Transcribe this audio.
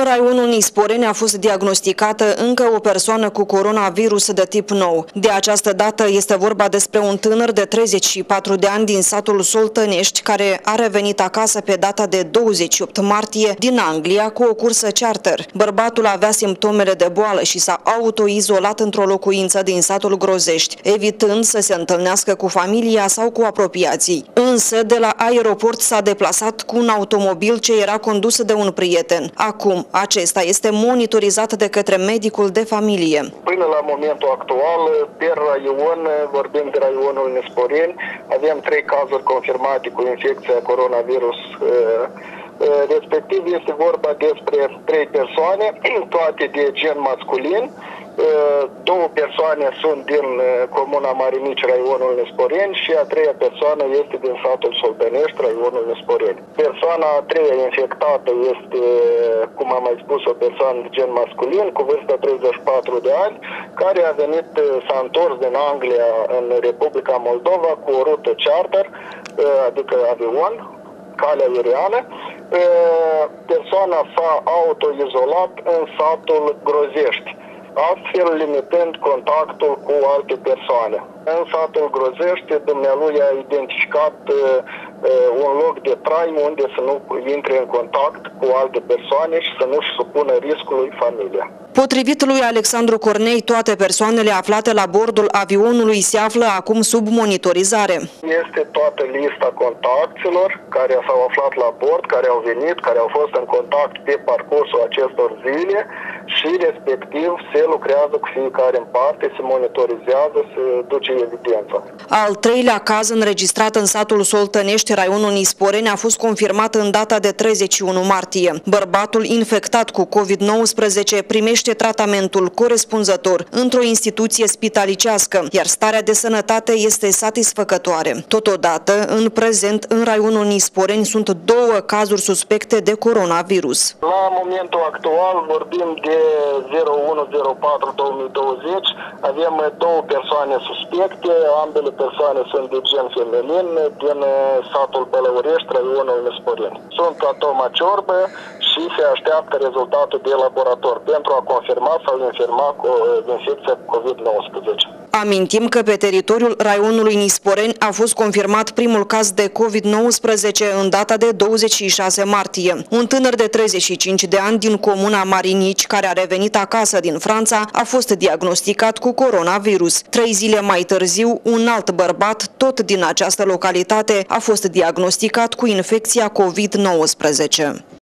În raionul Nisporeni a fost diagnosticată încă o persoană cu coronavirus de tip nou. De această dată este vorba despre un tânăr de 34 de ani din satul Soltănești, care a revenit acasă pe data de 28 martie din Anglia cu o cursă charter. Bărbatul avea simptomele de boală și s-a autoizolat într-o locuință din satul Grozești, evitând să se întâlnească cu familia sau cu apropiații. Însă, de la aeroport s-a deplasat cu un automobil ce era condus de un prieten. Acum, acesta este monitorizat de către medicul de familie. Până la momentul actual, pe raion, vorbim de raionul Nisporeni, avem 3 cazuri confirmate cu infecția coronavirus. Respectiv este vorba despre 3 persoane, toate de gen masculin. 2 persoane sunt din comuna Marinici, raionul Nisporeni, și a 3-a persoană este din satul Soltănești, raionul Nisporeni. Persoana a 3-a infectată este, cum am mai spus, o persoană de gen masculin, cu vârsta 34 de ani, care a venit, s-a întors din Anglia în Republica Moldova cu o rută charter, adică avion, calea aeriană. Persoana s-a autoizolat în satul Grozești, astfel limitând contactul cu alte persoane. În satul Grozești, dumnealui a identificat un loc de trai unde să nu intre în contact cu alte persoane și să nu-și supună riscului familia. Potrivit lui Alexandru Cornei, toate persoanele aflate la bordul avionului se află acum sub monitorizare. Este toată lista contactelor care s-au aflat la bord, care au venit, care au fost în contact pe parcursul acestor zile și respectiv se lucrează cu fiecare în parte, se monitorizează, se duce evidența. Al 3-lea caz înregistrat în satul Soltănești, raionul Nisporeni, a fost confirmat în data de 31 martie. Bărbatul infectat cu COVID-19 primește tratamentul corespunzător într-o instituție spitalicească, iar starea de sănătate este satisfăcătoare. Totodată, în prezent, în raionul Nisporeni sunt 2 cazuri suspecte de coronavirus. La momentul actual vorbim de 0104-2020, avem 2 persoane suspecte, ambele persoane sunt de gen feminin, din satul Bălăurești, raionul Nisporeni. Sunt atoma ciorbă și se așteaptă rezultatul de laborator pentru a confirma sau infirma infecția COVID-19. Amintim că pe teritoriul raionului Nisporeni a fost confirmat primul caz de COVID-19 în data de 26 martie. Un tânăr de 35 de ani din comuna Marinici, care a revenit acasă din Franța, a fost diagnosticat cu coronavirus. 3 zile mai târziu, un alt bărbat, tot din această localitate, a fost diagnosticat cu infecția COVID-19.